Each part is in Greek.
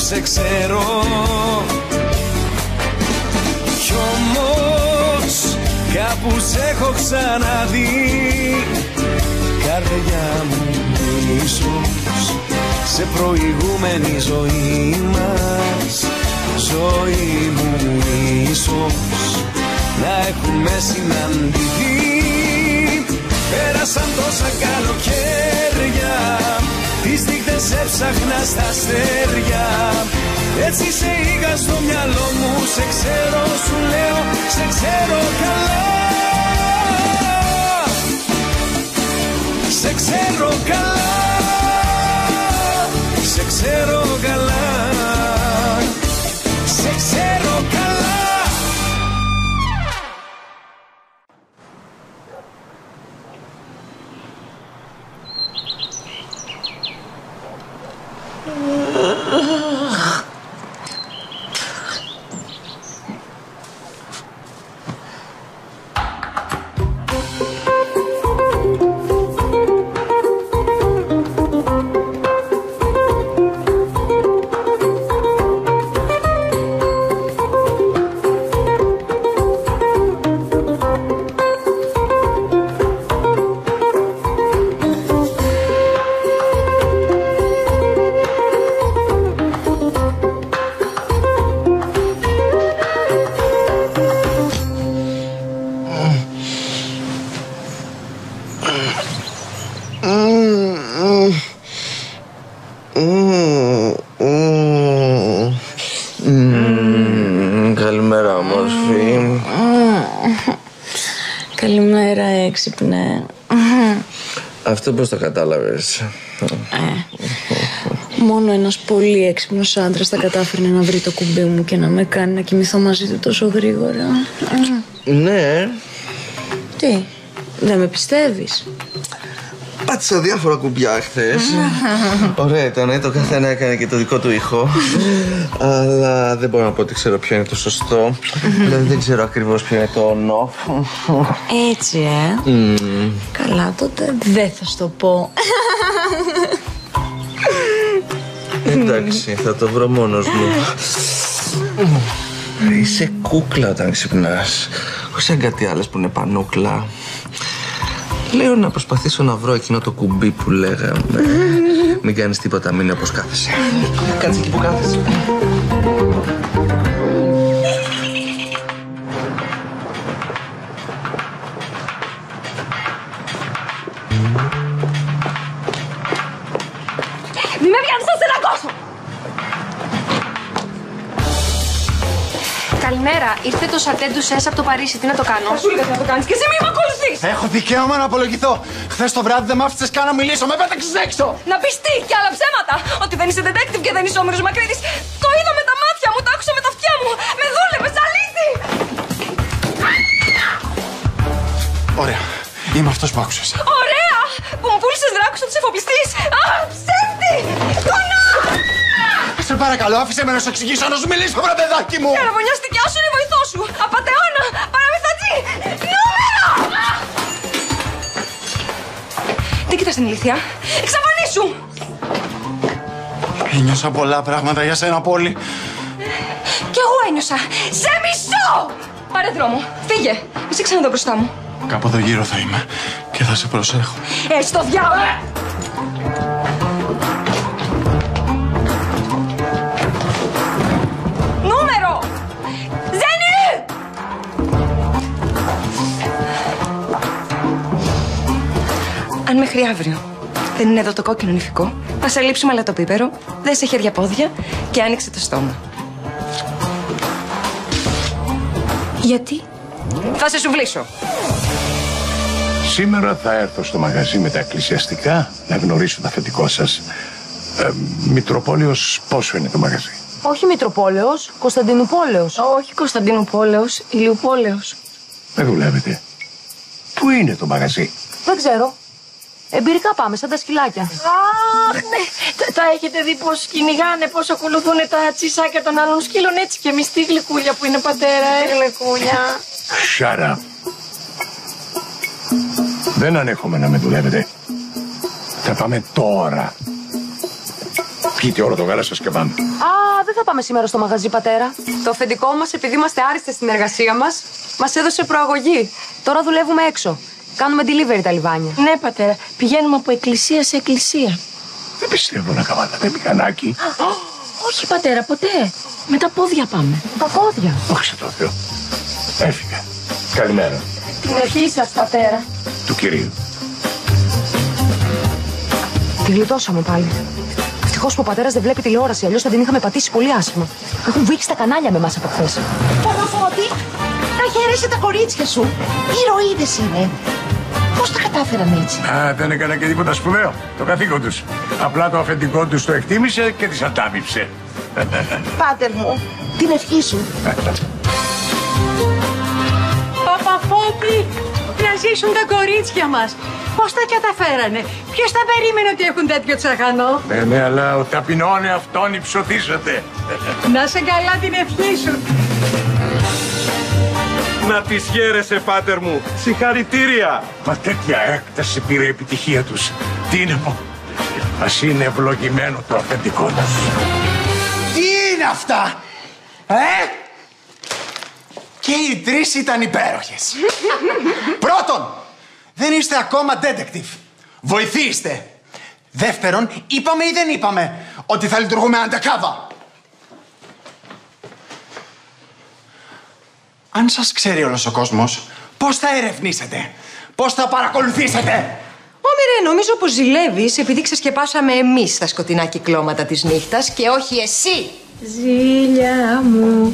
σε ξέρω. Κι όμως κάπου σε έχω ξαναδεί. Καρδιά μου ίσως σε προηγούμενη ζωή μας. Ζωή μου ίσως να έχουμε συναντηθεί. Πέρασαν τόσα καλοκαίρια, τις νύχτες έψαχνα στα αστέρια. Έτσι σε είχα στο μυαλό μου, σε ξέρω, σου λέω, σε ξέρω καλά. Σε ξέρω καλά, σε ξέρω καλά, σε ξέρω καλά. Καλημέρα, όμορφη. Καλημέρα, έξυπνε. Αυτό πώς το κατάλαβες? Μόνο ένας πολύ έξυπνος άντρας θα κατάφερνε να βρει το κουμπί μου και να με κάνει να κοιμηθώ μαζί του τόσο γρήγορα. Ναι. Τι, δεν με πιστεύεις? Πάτησα διάφορα κουμπιά χθες. Ωραία ήταν, το καθένα έκανε και το δικό του ήχο. Αλλά δεν μπορώ να πω ότι ξέρω ποιο είναι το σωστό. Δηλαδή δεν ξέρω ακριβώς ποιο είναι το on-off. Έτσι, Καλά, τότε δεν θα σου το πω. Εντάξει, θα το βρω μόνος μου. Είσαι κούκλα όταν ξυπνάς. Όχι σαν κάτι άλλες που είναι πανούκλα. Λέω να προσπαθήσω να βρω εκείνο το κουμπί που λέγαμε. Μην κάνεις τίποτα, μείνει όπως κάθεσαι. Κάτσε εκεί που κάθεσαι. Μη με πιάνεις, θα σε δαγκώσω! Καλημέρα, ήρθε το σατέ του σες από το Παρίσι, τι να το κάνω? Σου έλεγα τι να το κάνεις και εσύ μη με ακολουθείς! Έχω δικαίωμα να απολογηθώ. Χθες το βράδυ δεν μ' άφησες καν να μιλήσω, με πέταξες έξω! Να πεις τι και άλλα ψέματα! Ότι δεν είσαι detective και δεν είσαι ο Όμηρος Μακρύτης! Το είδα με τα μάτια μου, το άκουσα με τα αυτιά μου! Με δούλευες, αλήθεια! Ωραία, είμαι αυτός που άκουσες. Ωραία! Που μου πούλησες δράκους της εφοπλιστής! Α, ψεύτη! Κονά! Σε παρακαλώ, άφησε με να σου εξηγήσω, να σου μιλήσω, βρε παιδάκι μου! Η αραβωνιαστικιά σου είναι η βοηθός σου! Απατεώνα! Παραμυθατζή! Νούμερο! Τι κοιτάς την ηλίθεια? Εξαφανίσου! Ένιωσα πολλά πράγματα για σένα, Πόλη. Κι εγώ ένιωσα! Σε μισώ! Πάρε δρόμο! Φύγε! Μη σε ξαναδώ μπροστά μου! Κάπου εδώ γύρω θα είμαι και θα σε προσέχω. Στο διάβολο! Νούμερο! Ζένη! Αν μέχρι αύριο δεν είναι εδώ το κόκκινο νηφικό, θα σε λείψουμε αλατοπίπερο, δέσε χέρια πόδια και άνοιξε το στόμα. Γιατί? Θα σε σουβλήσω. Σήμερα θα έρθω στο μαγαζί με τα εκκλησιαστικά να γνωρίσω το αφεντικό σας. Μητροπόλεως, πόσο είναι το μαγαζί? Όχι Μητροπόλεως, Κωνσταντινούπολεως. Όχι Κωνσταντινούπολεως, Ηλιουπόλεως. Δεν δουλεύετε. Πού είναι το μαγαζί? Δεν ξέρω. Εμπειρικά πάμε, σαν τα σκυλάκια. Αχ, ναι. Τα έχετε δει πώς κυνηγάνε, πώς ακολουθούν τα τσισάκια των άλλων σκύλων, έτσι και εμείς τη γλυκούλια που είναι πατέρα, γλυκούλια. Shut up. Δεν ανέχομαι να με δουλεύετε. Θα πάμε τώρα. Πείτε όλο το γάλα σας και πάμε. Α, δεν θα πάμε σήμερα στο μαγαζί, πατέρα. Το αφεντικό μας, επειδή είμαστε άριστες στην εργασία μας έδωσε προαγωγή. Τώρα δουλεύουμε έξω. Κάνουμε delivery τα λιβάνια. Ναι, πατέρα. Πηγαίνουμε από εκκλησία σε εκκλησία. Δεν πιστεύω να καβάλατε μηχανάκι. Όχι, πατέρα, ποτέ. Με τα πόδια πάμε. Τα πόδια. Όχι σε το Θεό. Έφυγα. Καλημέρα. Την ευχή σας, πατέρα. Του κυρίου. Τη γλιτώσαμε πάλι. Ευτυχώς που ο πατέρας δεν βλέπει τηλεόραση, αλλιώς θα την είχαμε πατήσει πολύ άσχημα. Έχουν βήξει τα κανάλια με εμάς από χθες. Παπαφώτη, να χαιρέσει τα κορίτσια σου. Ηρωίδες είναι. Πώς τα κατάφεραν έτσι? Α, δεν έκανα και τίποτα σπουδαίο. Το καθήκον τους. Απλά το αφεντικό τους το εκτίμησε και τις αντάμυψε. Πάτερ μου, την ευχή σου. Παπαφώτη, να ζήσουν τα κορίτσια μας. Πώς τα καταφέρανε? Ποιος τα περίμενε ότι έχουν τέτοιο τσαχανό? Ναι, αλλά ο ταπεινών εαυτόν υψωθήσατε. Να σε καλά την ευχή σου. Να τις χαίρεσαι, πάτερ μου. Συγχαρητήρια. Μα τέτοια έκταση πήρε η επιτυχία τους. Τι είναι μου. Ας είναι ευλογημένο το αφεντικό τους. Τι είναι αυτά, Και οι τρεις ήταν υπέροχες. Πρώτον, δεν είστε ακόμα detective. Βοηθήστε. Δεύτερον, είπαμε ή δεν είπαμε ότι θα λειτουργούμε undercover. Αν σας ξέρει όλος ο κόσμος, πώς θα ερευνήσετε, πώς θα παρακολουθήσετε? Όμηρε, νομίζω πως ζηλεύεις επειδή ξεσκεπάσαμε εμείς τα σκοτεινά κυκλώματα της νύχτας και όχι εσύ. Ζήλια μου,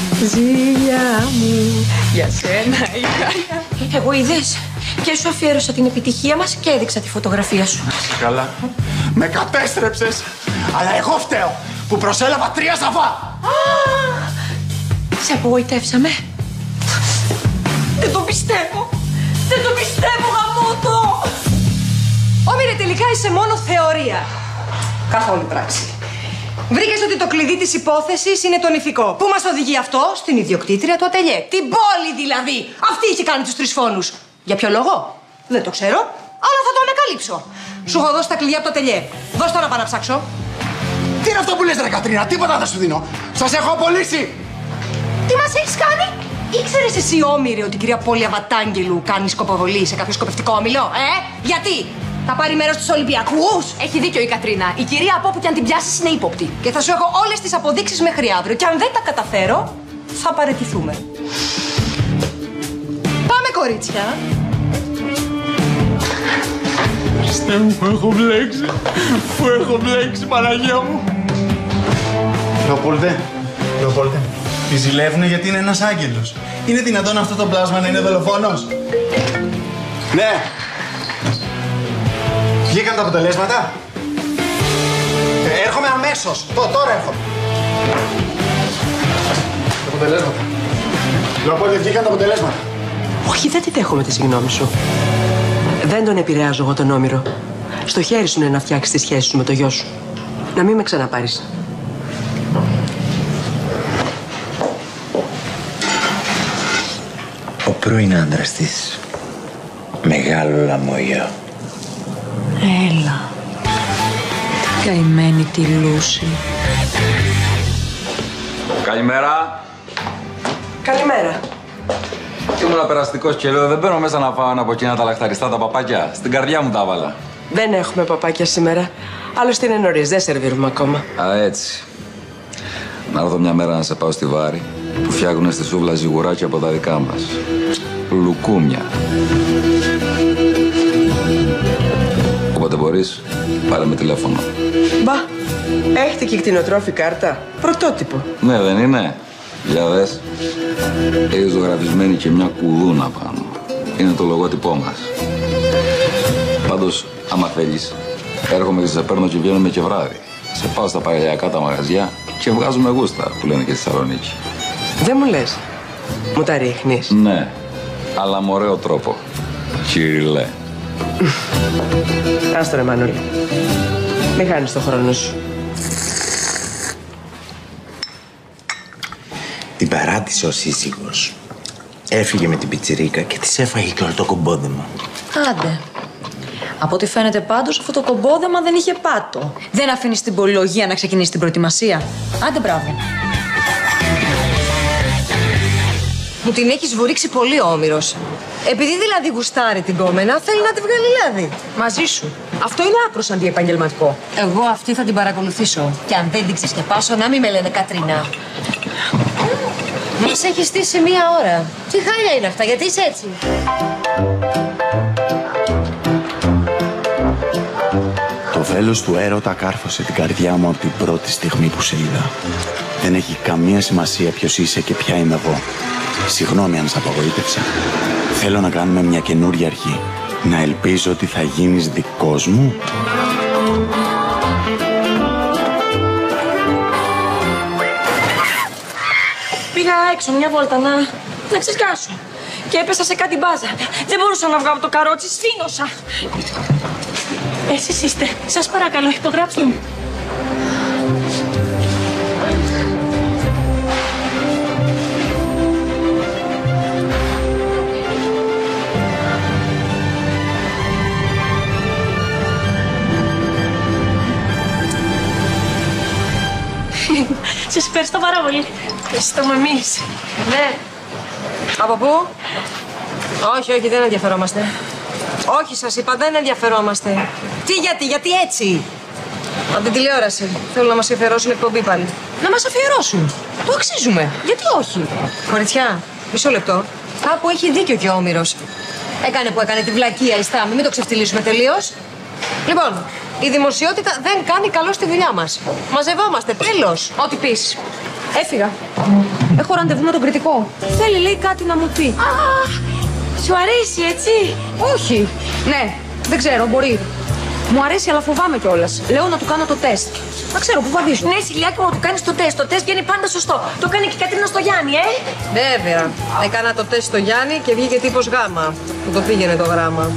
για σένα είχα. Εγώ είδες. Και σου αφιέρωσα την επιτυχία μας και έδειξα τη φωτογραφία σου. Καλά. Με κατέστρεψες. Αλλά εγώ φταίω που προσέλαβα 3 ζαβά. Σε απογοητεύσαμε. Δεν το πιστεύω. Δεν το πιστεύω, γαμώτο. Όμηρε, τελικά είσαι μόνο θεωρία. Καθόλου πράξη. Βρήκες ότι το κλειδί της υπόθεσης είναι το νηφικό. Πού μας οδηγεί αυτό? Στην ιδιοκτήτρια του ατελιέ. Την πόλη δηλαδή. Αυτή είχε κάνει τους 3 φόνους. Για ποιο λόγο? Δεν το ξέρω, αλλά θα το ανακαλύψω. Σου έχω δώσει τα κλειδιά από το ατελιέ. Δώσ' το να πάω να ψάξω. Τι είναι αυτό που λες, ρε Κατρίνα? Τίποτα δεν σου δίνω. Σας έχω απολύσει. Τι μας έχεις κάνει? Ήξερες εσύ, Όμηρε, ότι η κυρία Πόλια Βατάγγελου κάνει σκοποβολή σε κάποιο σκοπευτικό όμιλο? Γιατί? Θα πάρει μέρος στους Ολυμπιακούς? Έχει δίκιο η Κατρίνα. Η κυρία από όπου κι αν την πιάσεις είναι ύποπτη. Και θα σου έχω όλες τις αποδείξεις μέχρι αύριο. Και αν δεν τα καταφέρω, θα παραιτηθούμε. Πάμε, κορίτσια. Χριστέ μου, που έχω μπλέξει. Που έχω μπλέξει, Παναγία μου. Λεοπόλτε, τη ζηλεύουνε γιατί είναι ένας άγγελος. Είναι δυνατόν αυτό το πλάσμα να είναι δολοφόνος? Ναι. Βγήκαν τα αποτελέσματα. Έρχομαι αμέσως. Τώρα έρχομαι. Τα αποτελέσματα. Λεοπόλτε, βγήκαν τα αποτελέσματα. Όχι, δεν τη δέχομαι τη συγγνώμη σου. Δεν τον επηρεάζω εγώ τον Όμηρο. Στο χέρι σου είναι να φτιάξεις τη σχέση σου με το γιο σου. Να μην με ξαναπάρεις. Ο πρώην άντρας της. Μεγάλο λαμόγιο. Έλα. Καημένη τη Λούση. Καλημέρα. Καλημέρα. Ήμουν περαστικός και λέω δεν μπαίνω μέσα να φάω ένα από εκείνα τα λαχταριστά τα παπάκια. Στην καρδιά μου τα έβαλα. Δεν έχουμε παπάκια σήμερα. Άλλωστε είναι νωρίς, δεν σερβίρουμε ακόμα. Α, έτσι. Να έρθω μια μέρα να σε πάω στη Βάρη που φτιάχνουν στη σούβλα ζυγουράκια από τα δικά μας. Λουκούμια. Όποτε μπορείς, πάρε με τηλέφωνο. Μπα, έχετε και κτηνοτρόφη κάρτα. Πρωτότυπο. Ναι, δεν είναι? Για δες. Έχει ζωγραφισμένη και μια κουδούνα πάνω. Είναι το λογότυπό μας. Πάντως, άμα θέλεις, έρχομαι και σε παίρνω και βγαίνουμε και βράδυ. Σε πάω στα παραλιακά τα μαγαζιά και βγάζουμε γούστα, που λένε και στη Θεσσαλονίκη. Δεν μου λες. Μου τα ρίχνεις? Ναι, αλλά με ωραίο τρόπο. Κυριλέ. Άστο ρε Μανώλη. Μην χάνεις το χρόνο σου. Την παράτησε ο σύζυγος. Έφυγε με την πιτσιρίκα και της έφαγε και όλο το κομπόδεμα. Άντε. Από ό,τι φαίνεται πάντως αυτό το κομπόδεμα δεν είχε πάτο. Δεν αφήνεις την πολυλογία να ξεκινήσει την προετοιμασία. Άντε μπράβο. Μου την έχεις βουρίξει πολύ ο Όμηρος. Επειδή δηλαδή γουστάρει την κόμενα, θέλει να τη βγάλει λάδι. Μαζί σου. Αυτό είναι άκρος αντιεπαγγελματικό. Εγώ αυτή θα την παρακολουθήσω. Και αν δεν την ξεσκεπάσω, να μην με λένε Κατρίνα. Μας έχει στήσει 1 ώρα. Τι χάλια είναι αυτά, γιατί είσαι έτσι? Το βέλος του έρωτα κάρφωσε την καρδιά μου από την πρώτη στιγμή που σε είδα. Δεν έχει καμία σημασία ποιος είσαι και ποια είμαι εγώ. Συγγνώμη αν σ' απογοήτευσα. Θέλω να κάνουμε μια καινούρια αρχή. Να ελπίζω ότι θα γίνεις δικός μου. Πήγα έξω μια βόλτα να ξεσκάσω. Και έπεσα σε κάτι μπάζα. Δεν μπορούσα να βγάλω από το καρότσι, σφήνωσα. Εσείς είστε. Σας παρακαλώ, υπογράψτε μου. Σας ευχαριστώ πάρα πολύ. Ευχαριστούμε εμείς. Ναι. Από πού? Όχι, δεν ενδιαφερόμαστε. Όχι, σας είπα, δεν ενδιαφερόμαστε. Τι, γιατί έτσι? Από την τηλεόραση. Θέλουν να μας αφιερώσουν εκπομπή πάλι. Να μας αφιερώσουν. Το αξίζουμε. Γιατί όχι? Κοριτσιά, μισό λεπτό. Κάπου έχει δίκιο και ο Όμηρος. Έκανε που έκανε τη βλακεία η Στάμη. Μην το ξεφτυλίσουμε τελείως. Λοιπόν, η δημοσιότητα δεν κάνει καλό στη δουλειά μας. Μαζευόμαστε, τέλος. Ό,τι πεις. Έφυγα. Έχω ραντεβού με τον κριτικό. Θέλει, λέει, κάτι να μου πει. Α, σου αρέσει, έτσι? Όχι. Ναι, δεν ξέρω, μπορεί. Μου αρέσει, αλλά φοβάμαι κιόλας. Λέω να του κάνω το τεστ. Να ξέρω που βαδίζω. Ναι, Σιλιάκη μου, του κάνεις το τεστ. Το τεστ βγαίνει πάντα σωστό. Το κάνει και η Κατρίνα στο Γιάννη, Βέβαια. Έκανα το τεστ στο Γιάννη και βγήκε τύπος γάμα. Που το πήγαινε το γράμμα.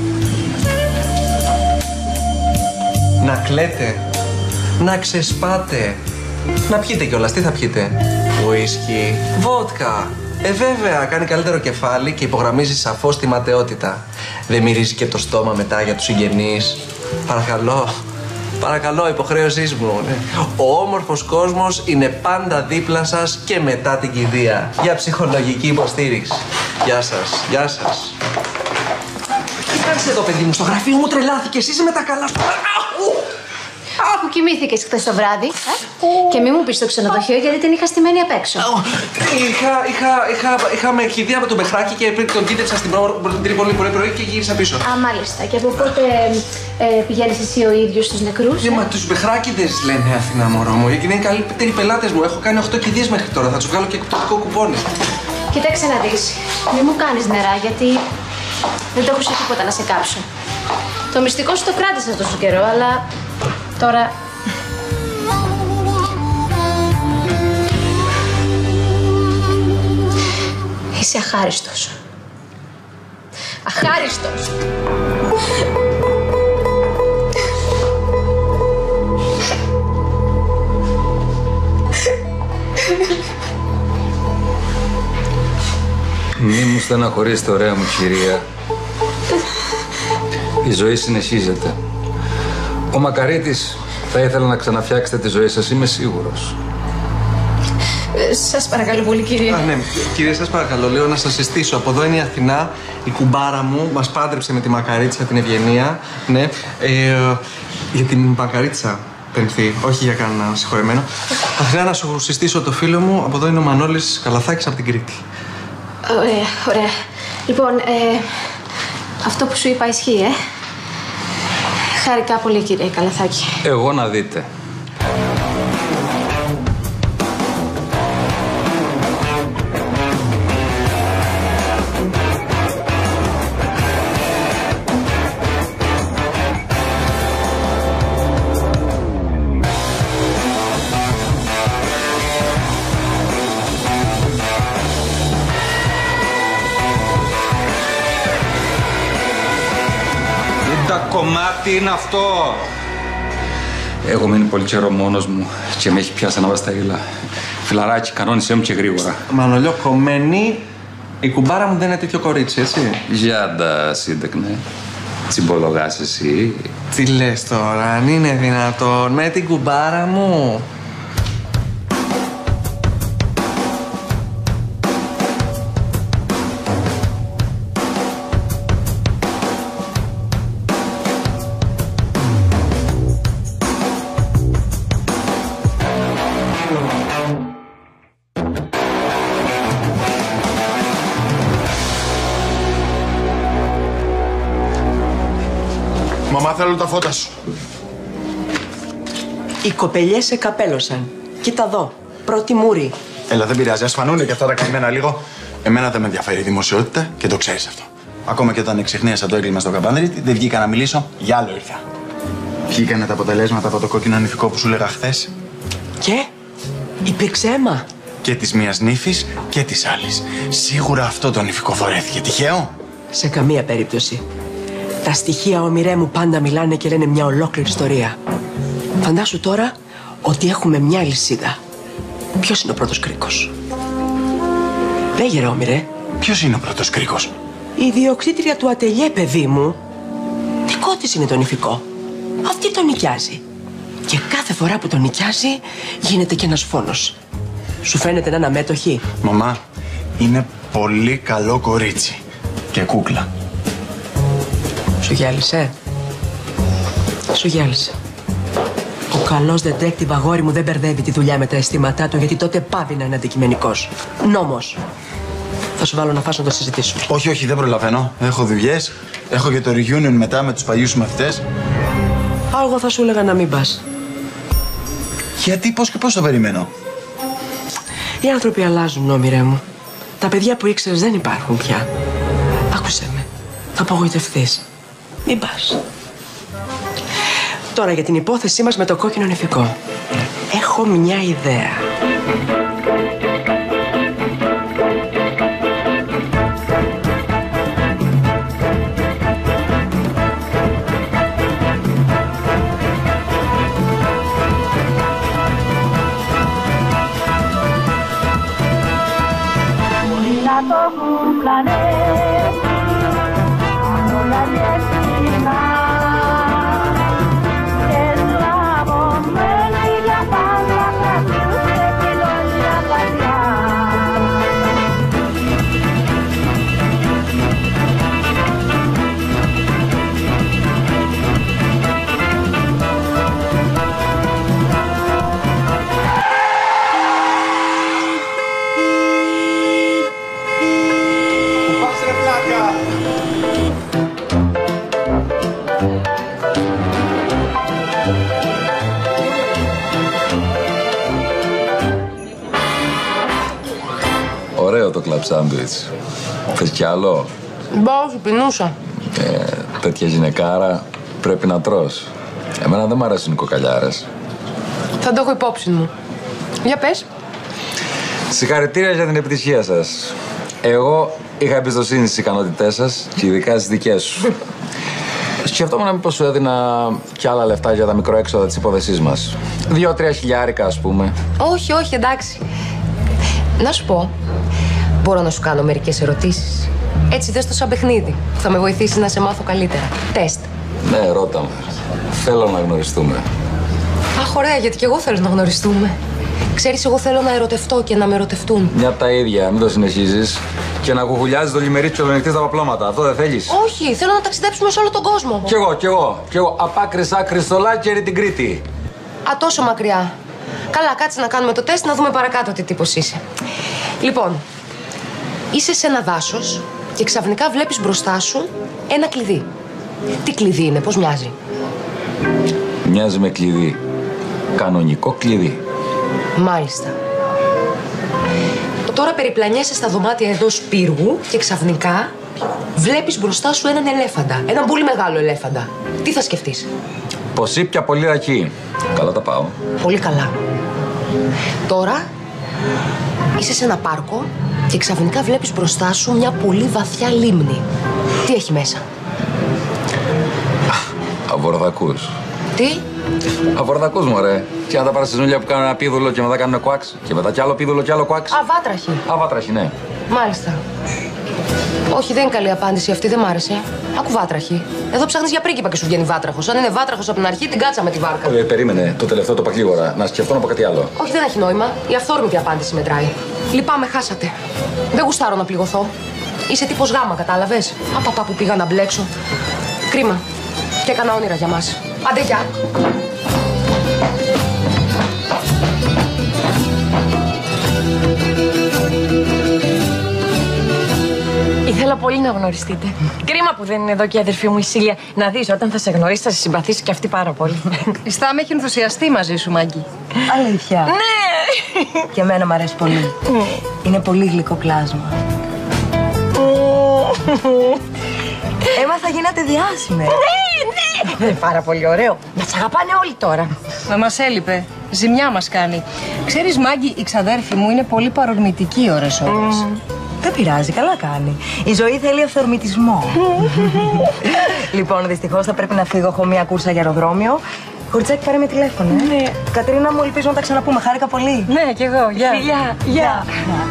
Να κλαίτε, να ξεσπάτε, να πιείτε κιόλας. Τι θα πιείτε? Ουίσκι, βότκα. Βέβαια, κάνει καλύτερο κεφάλι και υπογραμμίζει σαφώς τη ματαιότητα. Δεν μυρίζει και το στόμα μετά για τους συγγενείς. Παρακαλώ, υποχρέωσής μου. Ο όμορφος κόσμος είναι πάντα δίπλα σας και μετά την κηδεία. Για ψυχολογική υποστήριξη. Γεια σας. Κοιτάξτε εδώ, παιδί μου, στο γραφείο μου τρελάθηκες. Είσαι με τα καλά σου. Που κοιμήθηκες χθες το βράδυ. Και μη μου πεις στο ξενοδοχείο γιατί την είχα στημένη απ' έξω. Είχαμε κηδεία με τον Μπεχράκη και τον κοίτεψα στην Τρίπολη πρωί και γύρισα πίσω. Α, μάλιστα. Και από πότε πηγαίνεις εσύ ο ίδιος στους νεκρούς? Μα τους Μπεχράκηδες λένε Αθηνά, μωρό μου. Γιατί είναι οι καλύτεροι πελάτες μου. Έχω κάνει 8 κηδείες μέχρι τώρα. Θα τους βγάλω και εκπτωτικό κουπόνι. Κοίταξε να δεις. Μη μου κάνεις νερά γιατί δεν το έχω σε τίποτα να σε κάψω. Το μυστικό σου το κράτησα τόσο καιρό, αλλά τώρα... Είσαι αχάριστος. Αχάριστος. Μη μου στεναχωρήσετε, ωραία μου κυρία. Η ζωή συνεχίζεται. Ο Μακαρίτης θα ήθελα να ξαναφτιάξετε τη ζωή σας, είμαι σίγουρος. Σας παρακαλώ πολύ, κύριε. Ναι, κύριε, σας παρακαλώ, λέω να σας συστήσω. Από εδώ είναι η Αθηνά, η κουμπάρα μου. Μας πάντρεψε με τη Μακαρίτσα, την Ευγενία. Ναι. Για την Μακαρίτσα, Πενθή, όχι για κανένα συγχωρεμένο. Αθηνά, να σου συστήσω το φίλο μου. Από εδώ είναι ο Μανώλης Καλαθάκης από την Κρήτη. Ωραία. Λοιπόν, αυτό που σου είπα ισχύει, Χάρηκα πολύ, κύριε Καλαθάκη. Εγώ να δείτε. Κομμάτι είναι αυτό. Έχω μείνει πολύ καιρό μόνος μου και με έχει πιάσει ανάβαστα ήλα. Φιλαράκι, κανόνισέ μου και γρήγορα. Μανολιό, κομμένη, η κουμπάρα μου δεν είναι τέτοιο κορίτσι, έτσι. Γιάντα, σύντεκνε. Τσιμπολογάς εσύ. Τι λες τώρα, αν είναι δυνατόν, με την κουμπάρα μου. Μαμά, θέλω τα φώτα σου. Οι κοπελιές σε καπέλωσαν. Κοίτα εδώ. Πρώτη μούρη. Έλα, δεν πειράζει. Ας φανούνε και αυτά τα καημένα λίγο. Εμένα δεν με ενδιαφέρει η δημοσιότητα και το ξέρεις αυτό. Ακόμα και όταν εξεχνίασα το έγκλημα στο Καμπάνδρητη, δεν βγήκα να μιλήσω. Για άλλο ήρθα. Βγήκανε τα αποτελέσματα από το κόκκινο νηφικό που σου λέγα χθες. Και υπήρξε αίμα. Και της μίας νύφης και της άλλης. Σίγουρα αυτό το νηφικό φορέθηκε. Τυχαίο. Σε καμία περίπτωση. Τα στοιχεία, όμηρέ μου, πάντα μιλάνε και λένε μια ολόκληρη ιστορία. Φαντάσου τώρα ότι έχουμε μια αλυσίδα. Ποιος είναι ο πρώτος κρίκος? Λέγε ρε, όμηρε. Ποιος είναι ο πρώτος κρίκος? Η ιδιοκτήτρια του ατελιέ, παιδί μου. Δικό της είναι το νηφικό. Αυτή τον νοικιάζει. Και κάθε φορά που τον νοικιάζει γίνεται και ένας φόνος. Σου φαίνεται να είναι αμέτωχη? Μαμά, είναι πολύ καλό κορίτσι. Και κούκλα. Σου γέλησε? Σου γέλησε. Ο καλός detective, αγόρι μου, δεν μπερδεύει τη δουλειά με τα αισθήματά του, γιατί τότε πάβει να είναι αντικειμενικός. Νόμος. Θα σου βάλω να φας να το συζητήσουμε. Όχι, όχι, δεν προλαβαίνω. Έχω δουλειές. Έχω και το reunion μετά με τους παλιούς μαθητές. Εγώ θα σου έλεγα να μην πας. Γιατί, πώς και πώς το περιμένω? Οι άνθρωποι αλλάζουν, όμηρέ μου. Τα παιδιά που ήξερες δεν υπάρχουν πια. Άκουσέ με. Θα απογοητευτείς. Μην πας. Τώρα για την υπόθεσή μας με το κόκκινο νηφικό. Έχω μια ιδέα. Ωραίο το κλαμπ σάντουιτς. Θες κι άλλο? Μπα, σου πεινούσα. Τέτοια γυναικάρα πρέπει να τρως. Εμένα δεν μ' αρέσουν οι κοκαλιάρες. Θα το έχω υπόψη μου. Για πες. Συγχαρητήρια για την επιτυχία σας. Εγώ είχα εμπιστοσύνη στις ικανότητές σας και ειδικά στις δικές σου. Σκεφτόμουν μήπως σου έδινα κι άλλα λεφτά για τα μικροέξοδα της υπόθεσής μας. 2-3 χιλιάρικα, ας πούμε. Όχι, όχι, εντάξει. Να σου πω, μπορώ να σου κάνω μερικές ερωτήσεις. Έτσι δες το σαν παιχνίδι που θα με βοηθήσει να σε μάθω καλύτερα. Τεστ. Ναι, ρώτα με. Θέλω να γνωριστούμε. Αχ, ωραία, γιατί κι εγώ θέλω να γνωριστούμε. Ξέρεις, εγώ θέλω να ερωτευτώ και να με ερωτευτούν. Μια απ' τα ίδια, μην το συνεχίζεις. Και να κουκουλιάζεις το λιμερί και ολονυχτής τα παπλώματα. Αυτό δεν θέλεις? Όχι, θέλω να ταξιδέψουμε σε όλο τον κόσμο. Κι εγώ. Απ' άκρης άκρης στο Λάκερη την Κρήτη. Α, τόσο μακριά. Καλά, κάτσε να κάνουμε το τεστ να δούμε παρακάτω τι τύπος είσαι. Λοιπόν, είσαι σε ένα δάσος και ξαφνικά βλέπεις μπροστά σου ένα κλειδί. Τι κλειδί είναι, πώς μοιάζει? Μοιάζει με κλειδί. Κανονικό κλειδί. Μάλιστα. Τώρα περιπλανιέσαι στα δωμάτια ενός πύργου και ξαφνικά βλέπεις μπροστά σου έναν ελέφαντα. Έναν πολύ μεγάλο ελέφαντα. Τι θα σκεφτείς? Πως ήπια πολύ ρακί. Καλά τα πάω. Πολύ καλά. Τώρα είσαι σε ένα πάρκο και ξαφνικά βλέπεις μπροστά σου μια πολύ βαθιά λίμνη. Τι έχει μέσα? Αβορδακούς. Τι? Αβορδακούς, μωρέ. Και να τα πάρεις στη δουλειά που κάνουν ένα πίδουλο και μετά κάνουν κουάξ. Και μετά κι άλλο πίδουλο κι άλλο κουάξ. Αβάτραχη. Αβάτραχη, ναι. Μάλιστα. Όχι, δεν είναι καλή απάντηση αυτή, δεν μ' άρεσε. Άκου βάτραχη. Εδώ ψάχνεις για πρίγκιπα και σου βγαίνει βάτραχος. Αν είναι βάτραχος από την αρχή, την κάτσα με τη βάρκα. Περίμενε, το τελευταίο το παγλίγορα. Να σκεφτώ να πω κάτι άλλο. Όχι, δεν έχει νόημα. Η αυθόρμητη απάντηση μετράει. Λυπάμαι, χάσατε. Δεν γουστάρω να πληγωθώ. Είσαι τύπος γάμα, κατάλαβες. Απαπά που πήγα να μπλέξω. Κρίμα. Και έκανα όνειρα για μας. Άντε, γεια. Ήθελα πολύ να γνωριστείτε. Κρίμα που δεν είναι εδώ και η αδερφή μου η Σίλια. Να δεις, όταν θα σε γνωρίσει θα σε συμπαθήσει και αυτή πάρα πολύ. Η Στάμ έχει ενθουσιαστεί μαζί σου, Μάγκη. Αλήθεια. Ναι! Και εμένα μου αρέσει πολύ. Είναι πολύ γλυκό πλάσμα. Έμαθα γίνατε διάσημες. Ναι! Δεν είναι πάρα πολύ ωραίο. Μας αγαπάνε όλοι τώρα. Μα μας έλειπε. Ζημιά μας κάνει. Ξέρεις, Μάγκη, η ξαδέρφη μου είναι πολύ παρορμητική ώρες-ώρες. Δεν πειράζει, καλά κάνει. Η ζωή θέλει αυθορμητισμό. Λοιπόν, δυστυχώς θα πρέπει να φύγω. Έχω μία κούρσα για αεροδρόμιο. Κοριτσάκι, πάρε με τηλέφωνο. Ναι. Κατερίνα μου, ελπίζω να τα ξαναπούμε. Χάρηκα πολύ. Ναι, κι εγώ. Γεια. Γεια.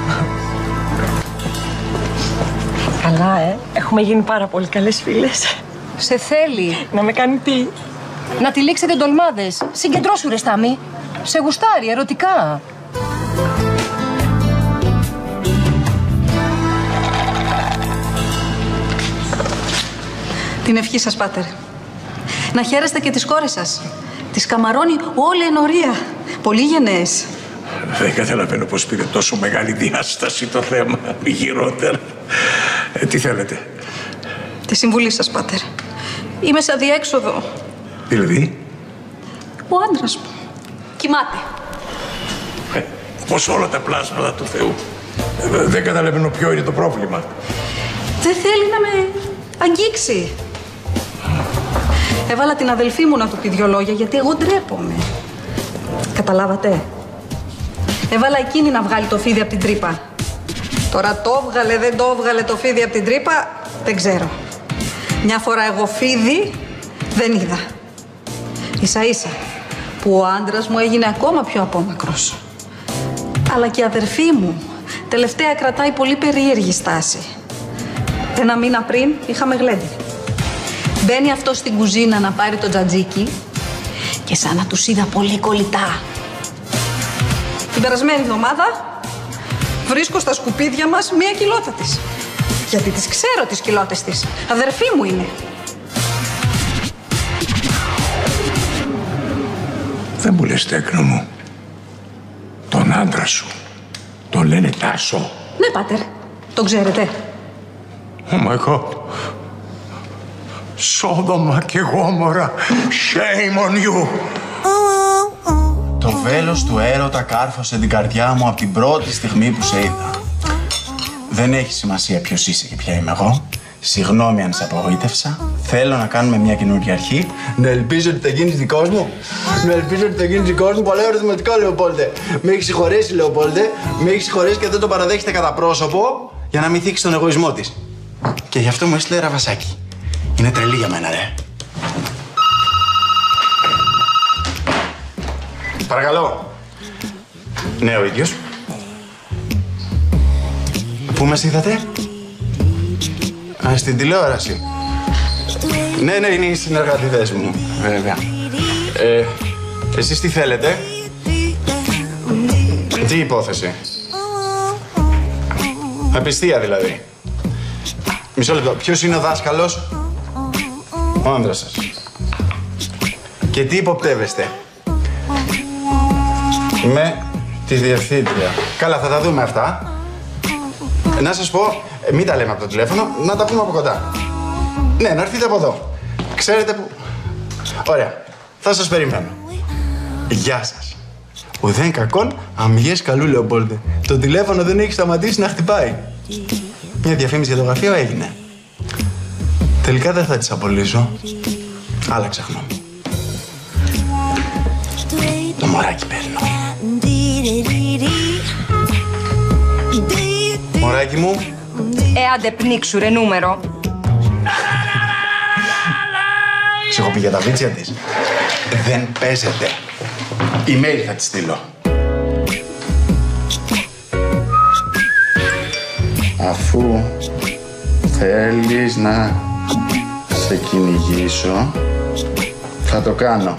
Καλά, Έχουμε γίνει πάρα πολύ καλές φίλες. Σε θέλει. Να με κάνει τι? Να τυλίξετε ντολμάδες. Συγκεντρώσου, ρε Στάμι. Σε γουστάρει, ερωτικά. Την ευχή σας, πάτερ. Να χαίρεστε και τις κόρες σας. Τις καμαρώνει όλη ενορία. Πολύ γενναίες. Δεν καταλαβαίνω πώς πήρε τόσο μεγάλη διάσταση το θέμα. Μη γυρότερα. Τι θέλετε? Τη συμβουλή σας, πάτερ. Είμαι σε αδιέξοδο. Δηλαδή? Ο άντρας μου κοιμάται. Όπως όλα τα πλάσματα του Θεού. Δεν καταλαβαίνω ποιο είναι το πρόβλημα. Δεν θέλει να με αγγίξει. Έβαλα την αδελφή μου να του πει 2 λόγια, γιατί εγώ ντρέπομαι. Καταλάβατε? Έβαλα εκείνη να βγάλει το φίδι από την τρύπα. Τώρα το έβγαλε, δεν το έβγαλε το φίδι από την τρύπα, δεν ξέρω. Μια φορά εγώ φίδι δεν είδα. Ίσα ίσα που ο άντρας μου έγινε ακόμα πιο απόμακρος. Αλλά και η αδερφή μου τελευταία κρατάει πολύ περίεργη στάση. 1 μήνα πριν είχαμε γλέντι. Μπαίνει αυτό στην κουζίνα να πάρει το τζατζίκι και σαν να τους είδα πολύ κολλητά. Την περασμένη εβδομάδα βρίσκω στα σκουπίδια μας 1 κοιλότα της. Γιατί τις ξέρω τις κοιλώτες της. Αδερφή μου είναι. Δεν μου λες, τέκνο μου. Τον άντρα σου τον λένε Τάσο? Ναι, πάτερ. Τον ξέρετε? Oh my God. Σόδομα και Γόμορα. Shame on you. Το βέλος του έρωτα κάρφωσε την καρδιά μου από την πρώτη στιγμή που σε είδα. Δεν έχει σημασία ποιος είσαι και ποια είμαι εγώ. Συγγνώμη αν σε απογοήτευσα. Θέλω να κάνουμε μια καινούργια αρχή. Να ελπίζω ότι θα γίνεις δικός μου. Να ελπίζω ότι θα γίνεις δικός μου. Πολλά ερωτηματικά, Λεοπόλτε. Με έχει συγχωρέσει, Λεοπόλτε. Με έχει συγχωρέσει και δεν το παραδέχεται κατά πρόσωπο. Για να μην θίξει τον εγωισμό της. Και γι' αυτό μου έστειλε ραβασάκι. Είναι τρελή για μένα, ρε. Παρακαλώ. Ναι, ο ίδιος. Πού μας είδατε? Α, στην τηλεόραση. Ναι, είναι οι συνεργατητές μου, βέβαια. Εσείς τι θέλετε? Τι υπόθεση? Απιστία δηλαδή. Μισό λεπτό. Ποιος είναι ο δάσκαλος? Ο άντρας σας. Και τι υποπτεύεστε? Με τη διευθύντρια. Καλά, θα τα δούμε αυτά. Να σας πω, μην τα λέμε από το τηλέφωνο, να τα πούμε από κοντά. Ναι, να έρθετε από εδώ. Ξέρετε που... Ωραία. Θα σας περιμένω. Γεια σας. Ουδέν κακόν, αμυγές καλού, Λεοπόλτε. Το τηλέφωνο δεν έχει σταματήσει να χτυπάει. Μια διαφήμιση για το γραφείο έγινε. Τελικά δεν θα τις απολύσω. Άλλαξα γνώμη. Το μωράκι παίρνω. Μωράκι μου. Άντε πνίξου ρε νούμερο. Σ' έχω πει για τα βίτσια της. Δεν παίζεται. Email θα της στείλω. Αφού Θέλεις να σε κυνηγήσω? Θα το κάνω.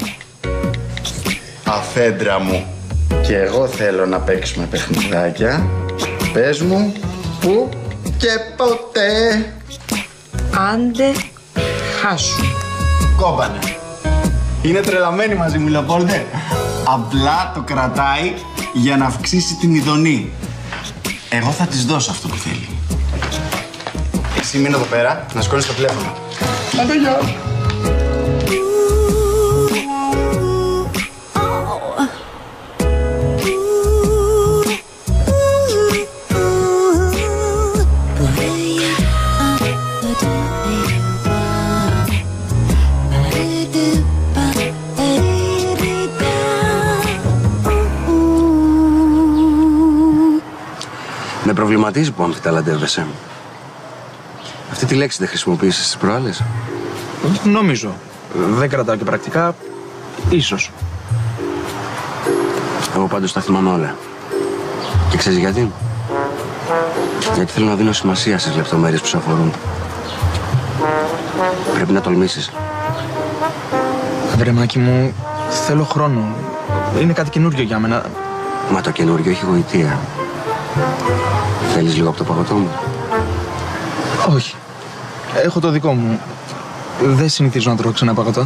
Αφέντρα μου. Και εγώ θέλω να παίξουμε παιχνιδάκια. Πες μου που και ποτέ. Άντε χάσου. Κόμπανε. Είναι τρελαμένη μαζί μου, Λεοπόλτε. Απλά το κρατάει για να αυξήσει την ειδονή. Εγώ θα της δώσω αυτό που θέλει. Εσύ μείνω εδώ πέρα, να σκόνεις το τηλέφωνο. Άντε, γεια. Με προβληματίζει που αμφιταλαντεύεσαι. Αυτή τη λέξη δεν χρησιμοποίησες στις προάλλες? Νομίζω. Δεν κρατάω και πρακτικά. Ίσως. Εγώ πάντως τα θυμάμαι όλα. Και ξέρεις γιατί? Γιατί θέλω να δίνω σημασία στις λεπτομέρειες που σε αφορούν. Πρέπει να τολμήσεις. Βρεμάκι μου, θέλω χρόνο. Είναι κάτι καινούριο για μένα. Μα το καινούριο έχει γοητεία. Θέλεις λίγο από το παγωτό μου? Όχι. Έχω το δικό μου. Δεν συνηθίζω να τρώω ξανά παγωτό.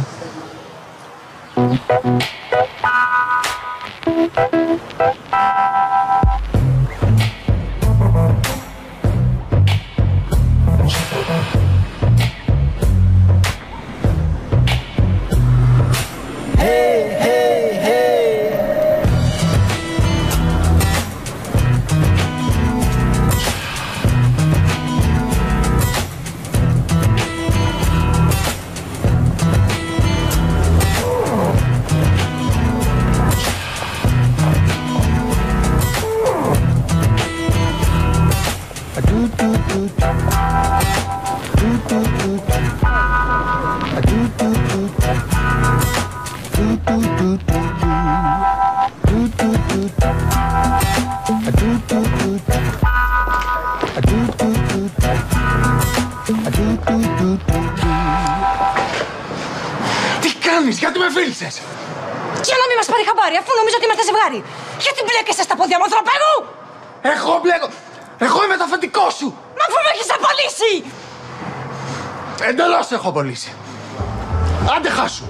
Τι κάνεις, γιατί με φίλησες? Για να μην μας πάρει χαμπάρι, αφού νομίζω ότι είμαστε ζευγάρι. Γιατί μπλέκεσαι στα πόδια μου, ανθρωπέ μου! Εγώ μπλέκω. Εγώ είμαι το αφεντικό σου. Μα αφού με έχεις απολύσει! Εντελώς έχω απολύσει. Άντε χάσου.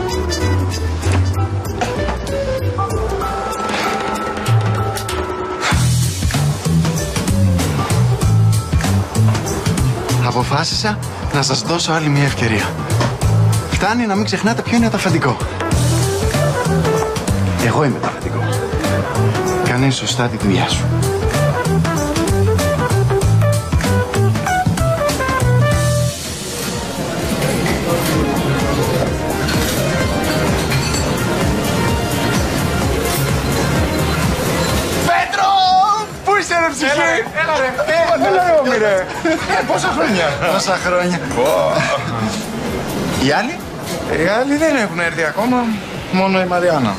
Αποφάσισα να σας δώσω άλλη μια ευκαιρία. Φτάνει να μην ξεχνάτε ποιο είναι το αφεντικό. Εγώ είμαι το αφεντικό. Κάνε σωστά τη δουλειά σου. Πέτρο! Πού είσαι ρε ψυχή? Έλα ρε. Πόσα χρόνια? Πόσα χρόνια. Οι άλλοι? Οι άλλοι δεν έχουν έρθει ακόμα, μόνο η Μαριάννα.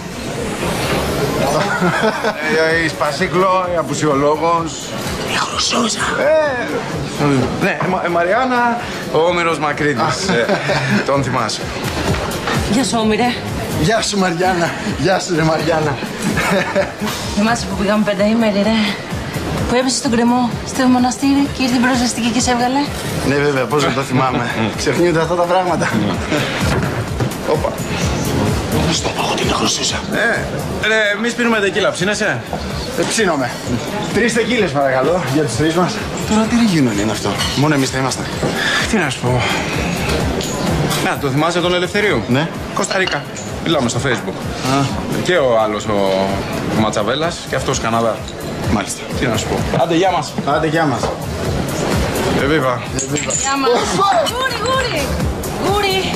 Η Σπασίκλο, η Απουσιολόγος. Η Χρυσούζα. Ναι, η Μαριάννα, ο Όμηρος Μακρύτης. Τον θυμάσαι. Γεια σου, Όμηρε. Γεια σου, Μαριάννα. Γεια σου, ρε Μαριάννα. Θυμάσαι που πήγαμε πενταήμερη, ρε. Που έπεσε στον κρεμό, στο μοναστήρι και ήρθε η προσβεστική και σε έβγαλε. Ναι, βέβαια, πώς δεν το θυμάμαι. Ξεχνιούνται αυτά τα πράγματα. Όπα. Στο παγό την Χρυσούζα. Ρε, εμείς πίνουμε τεκίλα, ψήνεσαι? Ψήνομαι. 3 τεκίλες παρακαλώ, για τους 3 μας. Τώρα τι regional είναι αυτό? Μόνο εμείς θα είμαστε. Τι να σου πω. Να, το θυμάσαι τον Ελευθερίου? Ναι. Κοσταρίκα. Μιλάμε στο Facebook. Και ο άλλος ο Ματσαβέλλας και αυτός Καναδά. Μάλιστα. Τι να σου πω. Άντε, γεια μας. Άντε, γεια μας. Εβίβα. Γεια μας. Γούρι, γούρι. Γούρι.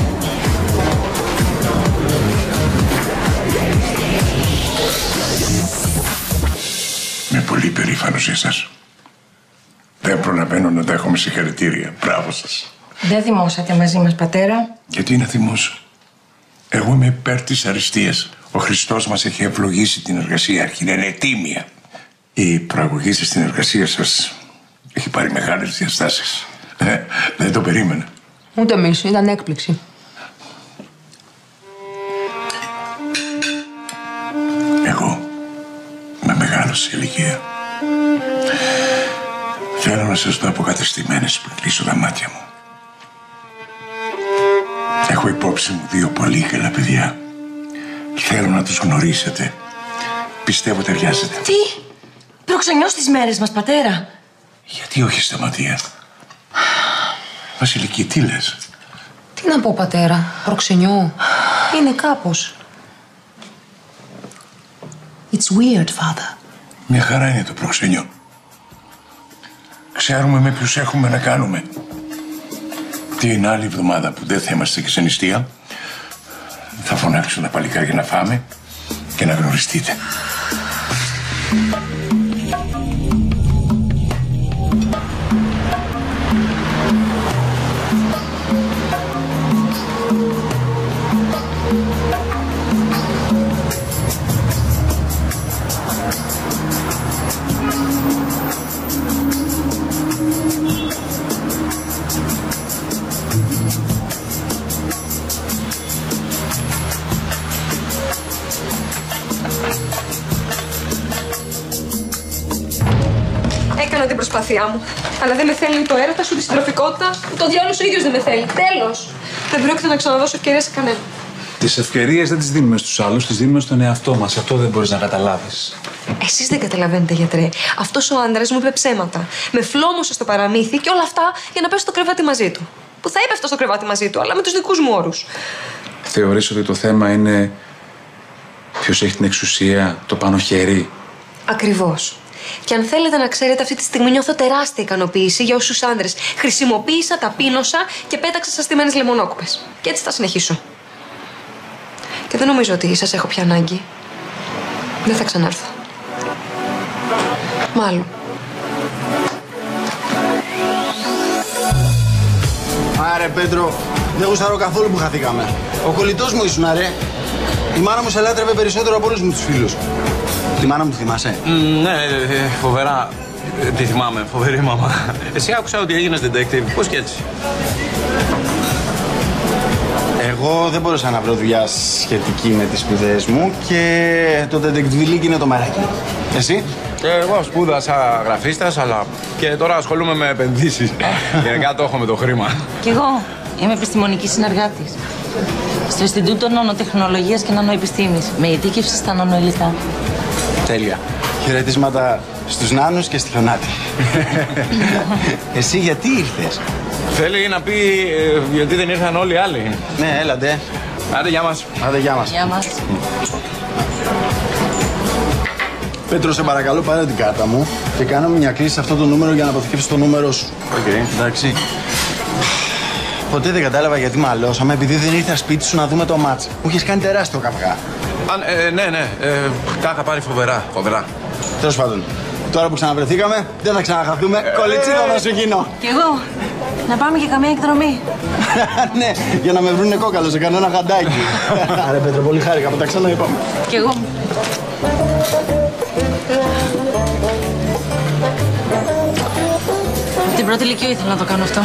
Είμαι πολύ περήφανος για εσάς. Δεν προλαβαίνω να δέχομαι συγχαρητήρια. Μπράβο σας. Δεν θυμόσατε μαζί μας, πατέρα. Γιατί να θυμώσω? Εγώ είμαι υπέρ της αριστείας. Ο Χριστός μας έχει ευλογήσει την εργασία αρχή. Είναι τίμια. Η προαγωγή σας στην εργασία σας έχει πάρει μεγάλες διαστάσεις. Δεν το περίμενα. Ούτε εμείς, ήταν έκπληξη. Εγώ είμαι μεγάλος σε ηλικία. Θέλω να σας δω αποκατεστημένες πριν κλείσω τα μάτια μου. Έχω υπόψη μου 2 πολύ καλά παιδιά. Θέλω να τους γνωρίσετε. Πιστεύω ταιριάζετε. Τι! Προξενιό στις μέρες μας, πατέρα. Γιατί όχι, Σταματία? Βασιλική, τι λες? Τι να πω, πατέρα, προξενιό. Είναι κάπως. It's weird, father. Μια χαρά είναι το προξενιό. Ξέρουμε με ποιους έχουμε να κάνουμε. Την άλλη εβδομάδα που δεν θα είμαστε ξενιστία, θα φωνάξω τα παλικάρια να φάμε και να γνωριστείτε. Έκανα την προσπάθειά μου. Αλλά δεν με θέλει το έρωτα σου, τη συντροφικότητα, ούτε ο διάολος ο ίδιος δεν με θέλει. Τέλος! Δεν πρόκειται να ξαναδώσω ευκαιρία σε κανέναν. Τις ευκαιρίες δεν τις δίνουμε στους άλλους, τις δίνουμε στον εαυτό μας. Αυτό δεν μπορείς να καταλάβεις. Εσείς δεν καταλαβαίνετε, γιατρέ. Αυτός ο άντρας μου είπε ψέματα. Με φλόμωσε στο παραμύθι και όλα αυτά για να πέσω στο κρεβάτι μαζί του. Που θα έπεφτα στο κρεβάτι μαζί του, αλλά με τους δικούς μου όρους. Θεωρείς ότι το θέμα είναι ποιος έχει την εξουσία, το πάνω χέρι? Ακριβώς. Και αν θέλετε να ξέρετε, αυτή τη στιγμή νιώθω τεράστια ικανοποίηση για όσους άντρες χρησιμοποίησα, ταπείνωσα και πέταξα σαν στημένες λεμονόκουπες. Και έτσι θα συνεχίσω. Και δεν νομίζω ότι σας έχω πια ανάγκη. Δεν θα ξανάρθω. Μάλλον. Άρε Πέτρο, δεν γουστάρω καθόλου που χαθήκαμε. Ο κολλητός μου ήσουν, ρε. Η μάνα μου σε λάτρευε περισσότερο από όλους μου τους φίλους. Τη μάνα μου θυμάσαι? Ναι, φοβερά. Τη θυμάμαι, φοβερή μαμά. Εσύ άκουσα ότι έγινες detective. Πώς και έτσι? Εγώ δεν μπορούσα να βρω δουλειά σχετική με τις σπουδές μου και το detective είναι το μεράκι. Εσύ? Εγώ σπούδασα γραφίστας, αλλά και τώρα ασχολούμαι με επενδύσεις. Γενικά το έχω με το χρήμα. Κι εγώ είμαι επιστημονική συνεργάτης. Στο Ινστιτούτο Νανοτεχνολογίας και Νανοεπιστήμης, με ειδίκευση στα νανοηλικά. Τέλεια. Χαιρετίσματα στους νάνους και στη Χιονάτη. Εσύ γιατί ήρθες? Θέλει να πει γιατί δεν ήρθαν όλοι οι άλλοι. Ναι, έλατε. Άντε, γεια μας. Άντε, γεια μας. Γεια μας. Πέτρο, σε παρακαλώ, πάρε την κάρτα μου και κάνουμε μια κλήση σε αυτό το νούμερο για να αποθηκεύσεις το νούμερο σου. Οκ. Εντάξει. Ποτέ δεν κατάλαβα γιατί μαλώσαμε, επειδή δεν ήρθα σπίτι σου να δούμε το μάτς. Μου είχες κάνει τεράστιο καυγά. Ναι. Τα είχα πάρει φοβερά. Τέλος πάντων, τώρα που ξαναβρεθήκαμε, δεν θα ξαναχαθούμε. Κολιτσίδα θα σου γίνω. Κι εγώ. Να πάμε και καμία εκδρομή. Ναι, για να με βρούνε κόκαλο σε κανένα γαντάκι. Άρα, Πέτρο, πολύ χάρηκα που τα ξαναείπαμε. Κι εγώ. Την πρώτη ηλικία ήθελα να το κάνω αυτό.